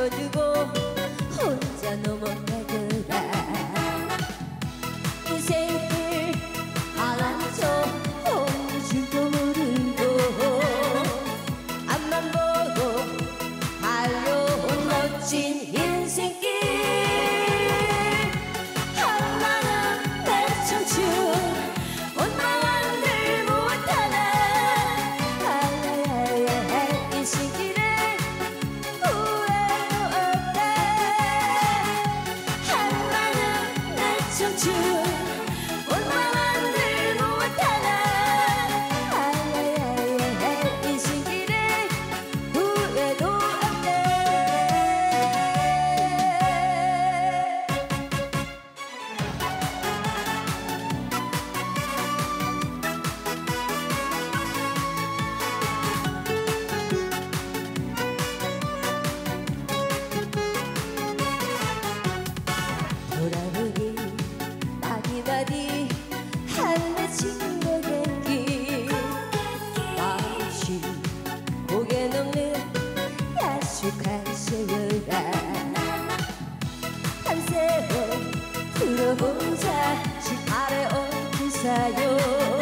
남겨두고 혼자 넘어가더라. 인생길 알아서 온 줄도 모르고 앞만 보고 달려온 멋진 인생길. 한마음 내 청춘 원망한들 못하나. 아야야야 인생길에 후회도 없다. 한마음 내 청춘 원망한들 못하나. 아야야야 인생길에 후회도 없다. 돌아보니 마디마디 한맺힌 고갯길. 마음씨 고개 넘는 야속한 세월아. 밤새워 풀어보자 집 아래 온 기사요.